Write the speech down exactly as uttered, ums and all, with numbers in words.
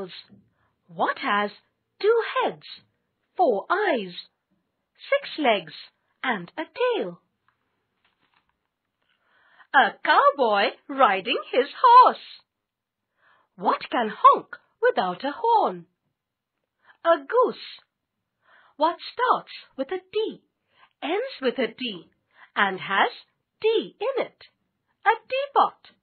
animals. What has two heads, four eyes, six legs, and a tail? A cowboy riding his horse. What can honk without a horn? A goose. What starts with a T, ends with a T, and has tea in it? A teapot.